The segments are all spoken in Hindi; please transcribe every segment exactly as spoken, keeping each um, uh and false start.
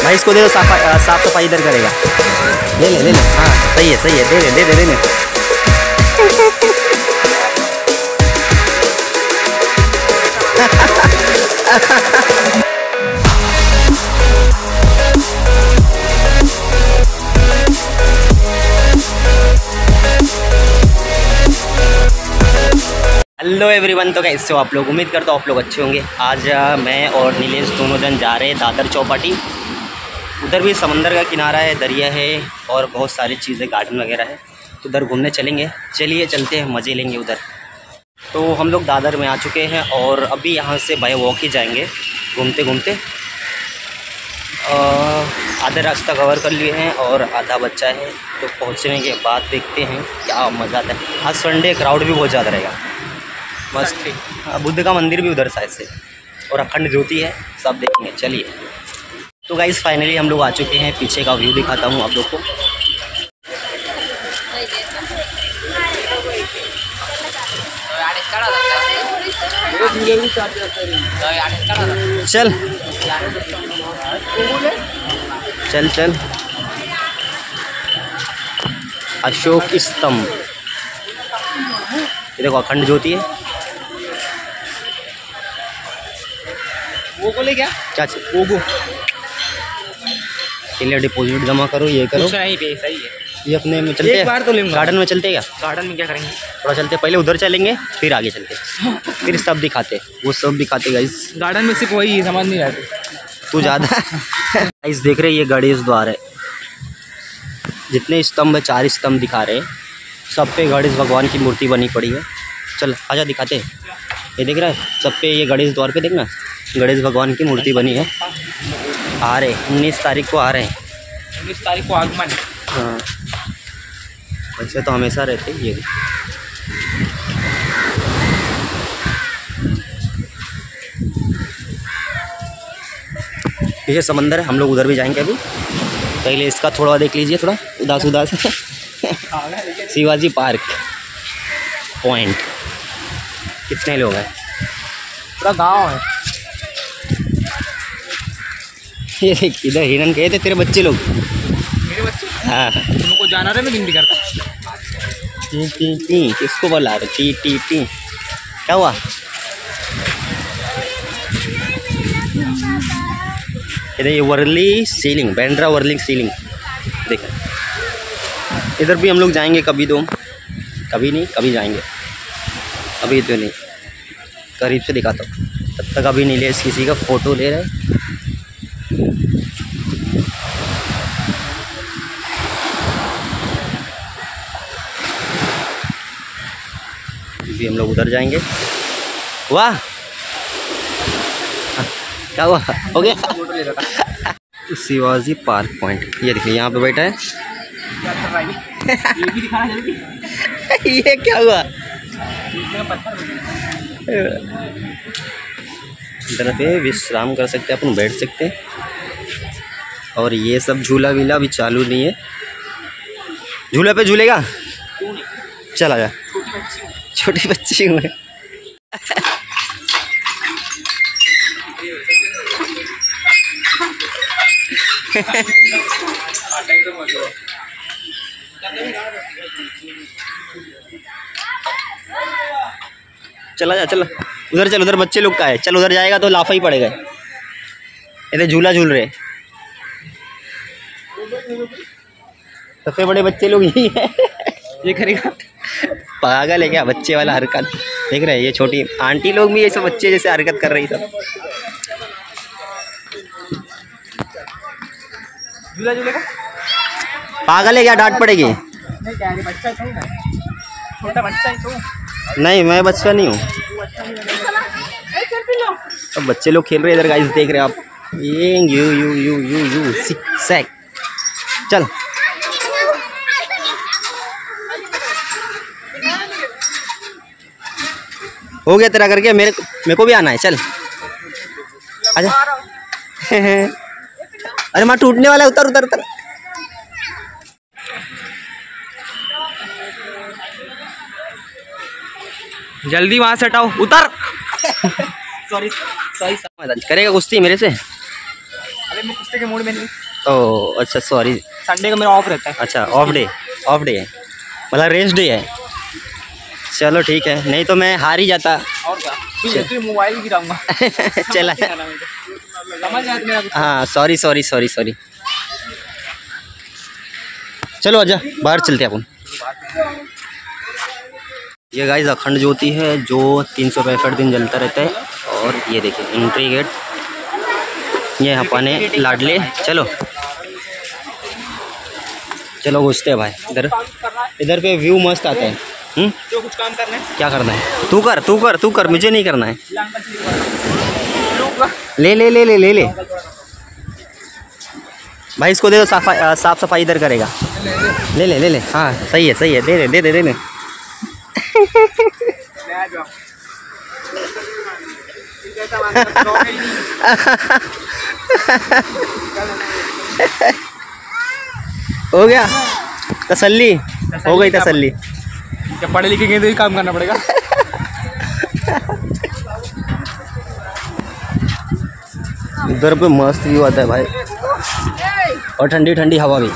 भाई इसको दे दो, साफ साफ सफाई इधर करेगा। ले ले ले ले, हाँ सही है सही है, दे दे दे दे दे दे। हेलो एवरीवन, तो कैसे हो आप लोग? उम्मीद करता हूँ आप लोग अच्छे होंगे। आज मैं और नीलेश दोनों जन जा रहे हैं दादर चौपाटी। उधर भी समंदर का किनारा है, दरिया है और बहुत सारी चीज़ें, गार्डन वगैरह है, तो उधर घूमने चलेंगे। चलिए चलते हैं, मज़े लेंगे उधर। तो हम लोग दादर में आ चुके हैं और अभी यहाँ से बाय वॉक ही जाएंगे, घूमते घूमते। आधा रास्ता कवर कर लिए हैं और आधा बच्चा है, तो पहुँचने के बाद देखते हैं क्या मज़ा आता है। आज संडे, क्राउड भी बहुत ज़्यादा रहेगा। मस्त है। बुद्ध का मंदिर भी उधर साइड से और अखंड ज्योति है, सब देखेंगे। चलिए तो गाइस फाइनली हम लोग आ चुके हैं। पीछे का व्यू दिखाता हूँ आप लोग को। चल चल चल अशोक स्तंभ, ये देखो अखंड ज्योति है। वो बोले क्या क्या वो को पहले डिपॉजिट जमा करो, ये करो। नहीं पे सही है ये। अपने में चलते हैं, एक बार तो लेंगे। गार्डन में चलते हैं क्या? गार्डन में क्या करेंगे? थोड़ा चलते, पहले उधर चलेंगे फिर आगे चलते, फिर सब दिखाते, वो सब दिखाते गाइस। गार्डन में सिर्फ वही समझ नहीं आते तू ज़्यादा। गाइस देख रहे हैं, ये गणेश द्वार है। जितने स्तंभ है, चार स्तंभ दिखा रहे हैं, सब पे गणेश भगवान की मूर्ति बनी पड़ी है। चल आजा दिखाते हैं। ये देख रहा है, सब पे ये गणेश द्वार पे देखना, गणेश भगवान की मूर्ति बनी है। आ रहे उन्नीस तारीख को आ रहे हैं। उन्नीस तारीख को आगमन। हाँ वैसे तो हमेशा रहते ये। पीछे समंदर है, हम लोग उधर भी जाएंगे। अभी पहले इसका थोड़ा देख लीजिए, थोड़ा उदास उदास है। Shivaji park point. कितने लोग हैं? पूरा गांव है। ये देख, इधर हिरन गए थे तेरे बच्चे लोग। मेरे बच्चे? हाँ तुमको जाना रहे, मैं गिनती करता। टी टी टी किसको बोला रहे? टी टी टी क्या हुआ? इधर ये वर्ली सीलिंग, बैंड्रा वर्ली सीलिंग देख। इधर भी हम लोग जाएंगे कभी, तो कभी नहीं कभी जाएंगे, अभी तो नहीं। करीब से दिखाता हूँ, तब तक अभी नीलेश किसी का फ़ोटो ले रहे हैं। अभी हम लोग उधर जाएंगे। वाह क्या हुआ? हो गया। फोटो ले रहा था। शिवाजी पार्क पॉइंट, ये देखिए यहाँ पे बैठा है। ये भी दिखाना जल्दी। ये क्या हुआ? इधर पे विश्राम कर सकते हैं अपन, बैठ सकते हैं। और ये सब झूला वीला अभी चालू नहीं है। झूले पे झूलेगा? चला जा, छोटी बच्ची हूँ। चला जा, चला उधर चल, उधर बच्चे लोग का है। चल उधर जाएगा तो लाफा ही पड़ेगा। इधर झूला झूल रहे सबसे बड़े बच्चे लोग यही है। ये करेगा पागल है क्या? बच्चे वाला हरकत देख रहे हैं। ये छोटी आंटी लोग भी ये सब बच्चे जैसे हरकत कर रही सब। झूला झूलेगा? पागल है क्या? डांट पड़ेगी। नहीं क्या है, बच्चा तो है, छोटा बच्चा ही तो। नहीं मैं बच्चा नहीं हूँ। अब बच्चे लोग खेल रहे हैं इधर गाइस, देख रहे हैं आप। ये यू यू यू यू यू सिक चल हो गया तेरा करके, मेरे मेरे को भी आना है। चल आजा। अरे माँ टूटने वाला है, उतर उतर उतर। जल्दी वहां से हटाओ, उतर। Sorry sorry. करेगा कुश्ती मेरे से? अरे मैं कुश्ते के मूड में नहीं। ओह अच्छा सॉरी, संडे का मेरा ऑफ रहता है। अच्छा ऑफ डे, ऑफ डे है मतलब रेस्ट डे है। चलो ठीक है, नहीं तो मैं हार ही जाता। और क्या, मोबाइल गिराऊंगा। चला हाँ सॉरी सॉरी सॉरी सॉरी। चलो आजा बाहर चलते हैं अपन। ये गाइस अखंड ज्योति है जो तीन सौ पैंसठ दिन जलता रहता है। और ये देखिए एंट्री गेट, ये अपने लाडले। चलो चलो घुसते हैं भाई। इधर इधर पे व्यू मस्त आता है। हम्म तो कुछ काम करना है? क्या करना है? तू कर तू कर तू कर, मुझे नहीं करना है। ले ले ले ले ले ले भाई, इसको दे दो, साफ साफ सफाई इधर करेगा। ले ले ले ले हाँ सही है सही है, दे दे दे दे दे दे। हो गया तसल्ली, हो गई तसल्ली। जब पढ़े लिखे गए तो ही काम करना पड़ेगा। उधर पे मस्त व्यू आता है भाई, और ठंडी ठंडी हवा भी।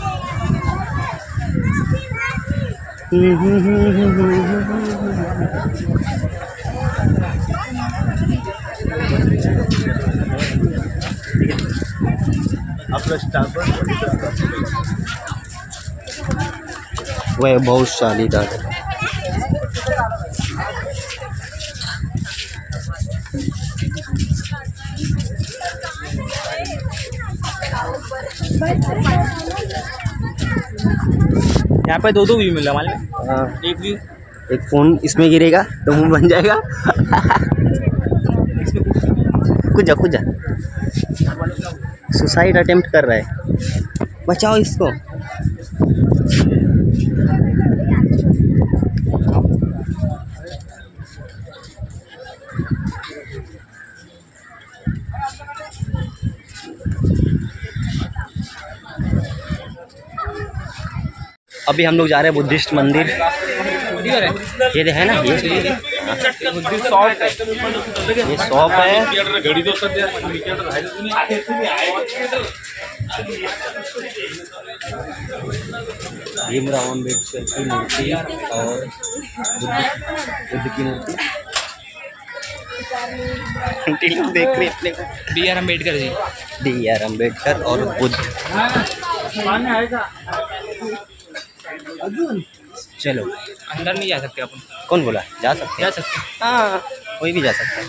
वैभवशाली दादा यहाँ पे दो दो व्यू मिल रहा है। हाँ एक व्यू, एक फोन इसमें गिरेगा तो मुंह बन जाएगा। कुछ जा कुछ जा, सुसाइड अटेम्प्ट कर रहा है, बचाओ इसको। अभी हम लोग जा रहे हैं बुद्धिस्ट मंदिर। ये है ना, ये ये शॉप है। भीमराव अम्बेडकर की मूर्ति और बुद्ध की मूर्ति देख रहे अपने को। B R Ambedkar ji, D R Ambedkar और बुद्ध। चलो अंदर नहीं जा सकते अपन। कौन बोला? जा सकते जा सकते हाँ, कोई भी जा सकता है।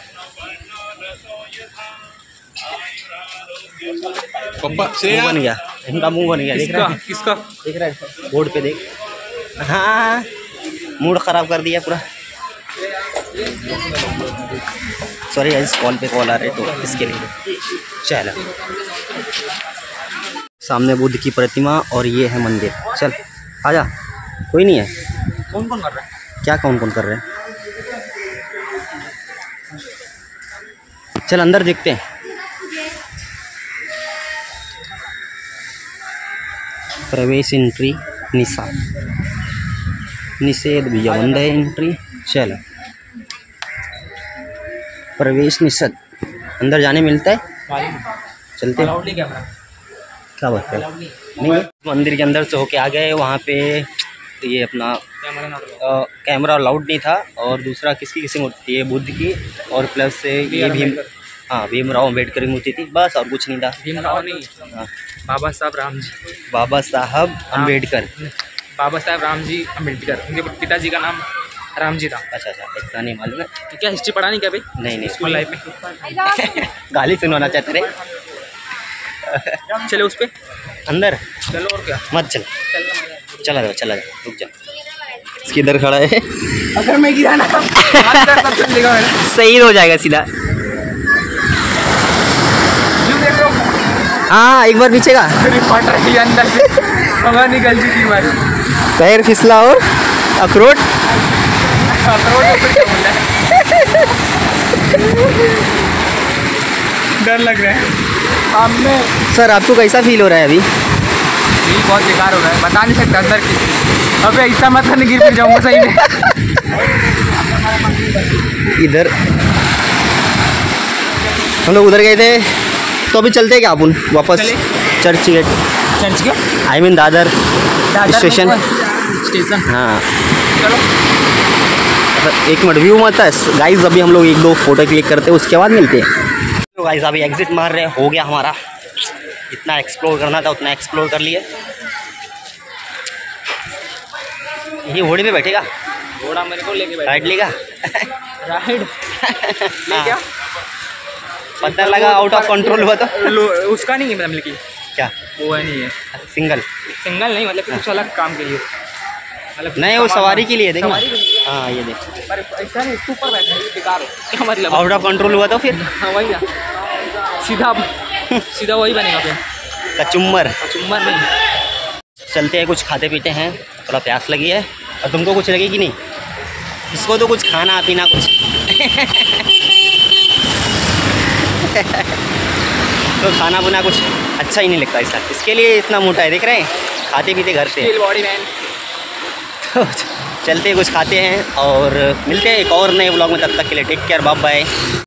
पप्पा मुंह बन गया, इनका मुंह बन गया। देख रहा है किसका? देख रहा है बोर्ड पे, देख। हाँ मूड ख़राब कर दिया पूरा। सॉरी इस कॉल पे कॉल आ रहे तो इसके लिए। चलो सामने बुद्ध की प्रतिमा और ये है मंदिर। चल आजा, कोई नहीं है। कौन कौन कर रहा है? क्या कौन कौन कर रहे हैं? चल अंदर देखते हैं। प्रवेश एंट्री निषेध निषेध भैया बंद है एंट्री। चलो प्रवेश निषेध, अंदर जाने मिलता है। चलते हैं। क्या बात है? नहीं मंदिर के अंदर से होके आ गए। वहाँ पे ये अपना कैमरा अलाउड नहीं था, और दूसरा किसकी किसी मूर्ति? ये बुद्ध की, और प्लस से ये भीम हाँ भीमराव अम्बेडकर की मूर्ति थी, बस और कुछ नहीं था। भीमराव नहीं, हाँ बाबा साहब राम जी, बाबा साहब अम्बेडकर। बाबा साहब राम जी अम्बेडकर, उनके पिताजी का नाम राम जी था। अच्छा अच्छा, इतना नहीं मालूम है। तो क्या हिस्ट्री पढ़ा नहीं क्या भाई? नहीं नहीं, स्कूल लाइफ में गाली सुनवाना चाहते रहे। चले उस पे अंदर। चलो और क्या, मत चल, चला जाओ चला जाओ, रुक जा। इसके इधर खड़ा है। अगर मैं गिरा ना सही हो जाएगा सीधा। हाँ एक बार पीछे का अंदर से हवा निकल चुकी है। पैर फिसला और अखरोट डर लग रहा है हमने। सर आपको कैसा फील हो रहा है अभी? फील बहुत बेकार हो रहा है, बता नहीं सकता अंदर की। अबे ऐसा मत नहीं, गिर फिर जाऊंगा सही में। इधर हम लोग उधर गए थे तो अभी चलते हैं क्या अपन वापस चर्च गेट? चर्च के I mean Dadar station. Station हाँ चलो। एक मिनट व्यू मत है गाइज, अभी हम लोग एक दो फोटो क्लिक करते हैं उसके बाद मिलते हैं। तो गाइज अभी एग्जिट मार रहे हैं, हो गया हमारा, इतना एक्सप्लोर करना था उतना एक्सप्लोर कर लिए। ये घोड़े पे बैठेगा, घोड़ा मेरे को लेके बैठ राइड लेगा राइड ले क्या पता लगा आउट ऑफ कंट्रोल हुआ तो उसका नहीं है मतलब कि क्या वो है नहीं है सिंगल सिंगल नहीं मतलब कुछ अलग काम के लिए मतलब नहीं वो सवारी के लिए देख ना। सवारी के लिए। हाँ ये देख पर ऐसा नहीं इसके ऊपर बैठना है बेकार है क्या मतलब आउट ऑफ कंट्रोल हुआ तो फिर हाँ वही ना सीधा सीधा वही बनेगा फिर कचुम्बर। कचुम्बर नहीं। चलते हैं कुछ खाते पीते हैं, थोड़ा प्यास लगी है। और तुमको कुछ लगी कि नहीं? इसको तो कुछ खाना पीना कुछ तो खाना पीना कुछ अच्छा ही नहीं लगता इसका, इसके लिए इतना मोटा है देख रहे हैं, खाते पीते घर से। Body man. तो चलते हैं कुछ खाते हैं और मिलते हैं एक और नए ब्लॉग में, तब तक के लिए टेक केयर, बाय बाय।